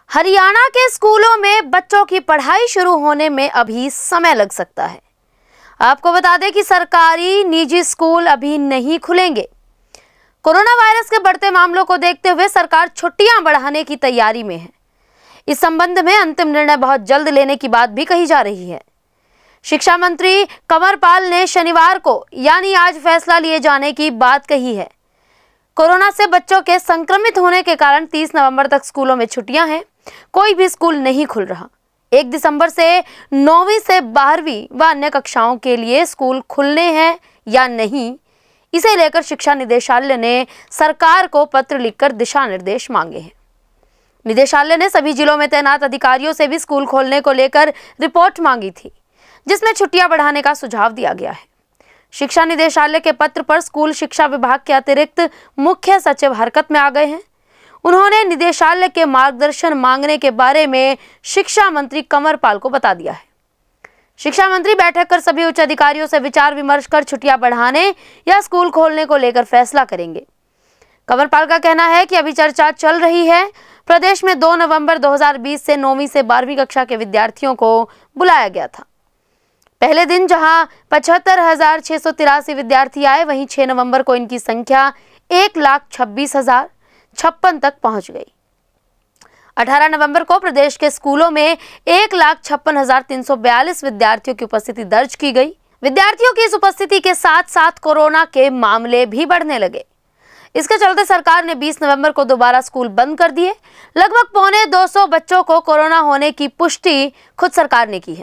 हरियाणा के स्कूलों में बच्चों की पढ़ाई शुरू होने में अभी समय लग सकता है। आपको बता दें कि सरकारी निजी स्कूल अभी नहीं खुलेंगे। कोरोना वायरस के बढ़ते मामलों को देखते हुए सरकार छुट्टियां बढ़ाने की तैयारी में है। इस संबंध में अंतिम निर्णय बहुत जल्द लेने की बात भी कही जा रही है। शिक्षा मंत्री कंवरपाल ने शनिवार को यानी आज फैसला लिए जाने की बात कही है। कोरोना से बच्चों के संक्रमित होने के कारण 30 नवंबर तक स्कूलों में छुट्टियां हैं। कोई भी स्कूल नहीं खुल रहा। 1 दिसंबर से 9वीं से 12वीं व अन्य कक्षाओं के लिए स्कूल खुलने हैं या नहीं, इसे लेकर शिक्षा निदेशालय ने सरकार को पत्र लिखकर दिशा निर्देश मांगे हैं। निदेशालय ने सभी जिलों में तैनात अधिकारियों से भी स्कूल खोलने को लेकर रिपोर्ट मांगी थी, जिसमें छुट्टियां बढ़ाने का सुझाव दिया गया है। शिक्षा निदेशालय के पत्र पर स्कूल शिक्षा विभाग के अतिरिक्त मुख्य सचिव हरकत में आ गए हैं। उन्होंने निदेशालय के मार्गदर्शन मांगने के बारे में शिक्षा मंत्री कंवरपाल को बता दिया है। शिक्षा मंत्री बैठक कर सभी उच्च अधिकारियों से विचार विमर्श कर छुट्टियां बढ़ाने या स्कूल खोलने को लेकर फैसला करेंगे। कंवरपाल का कहना है कि अभी चर्चा चल रही है। प्रदेश में 2 नवंबर 2020 से 9वीं से 12वीं कक्षा के विद्यार्थियों को बुलाया गया था। पहले दिन जहां 75,683 विद्यार्थी आए, वहीं 6 नवंबर को इनकी संख्या 1,26,056 तक पहुंच गई। 18 नवंबर को प्रदेश के स्कूलों में 1,56,342 विद्यार्थियों की उपस्थिति दर्ज की गई। विद्यार्थियों की इस उपस्थिति के साथ साथ कोरोना के मामले भी बढ़ने लगे। इसके चलते सरकार ने 20 नवंबर को दोबारा स्कूल बंद कर दिए। लगभग 250 बच्चों को कोरोना होने की पुष्टि खुद सरकार ने की है।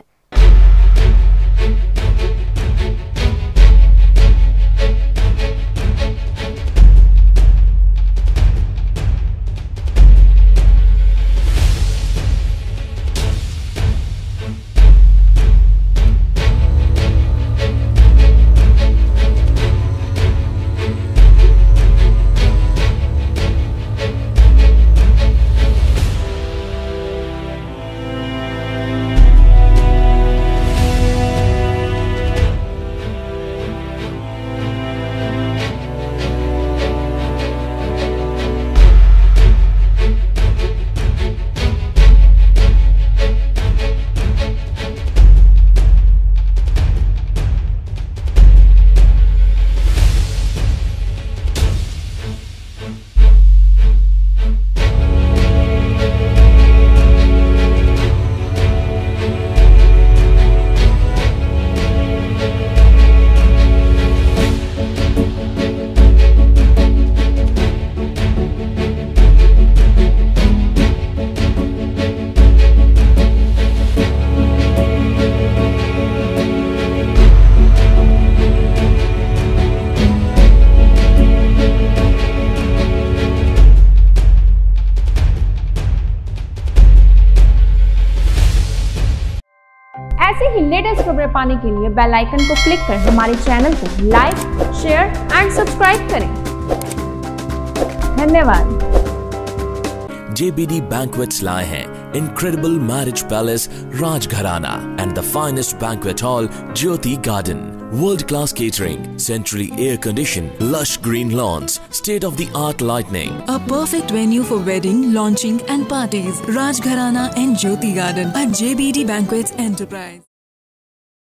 ऐसे ही लेटेस्ट खबरें पाने के लिए बेल आइकन को क्लिक कर हमारे चैनल को लाइक, शेयर एंड सब्सक्राइब करें। धन्यवाद। JBD Banquets लाए हैं incredible marriage palace Rajgharana and the finest banquet hall Jyoti Garden. World-class catering, centrally air-conditioned, lush green lawns, state-of-the-art lighting. A perfect venue for wedding, launching and parties. Rajgharana and Jyoti Garden at JBD Banquets Enterprise.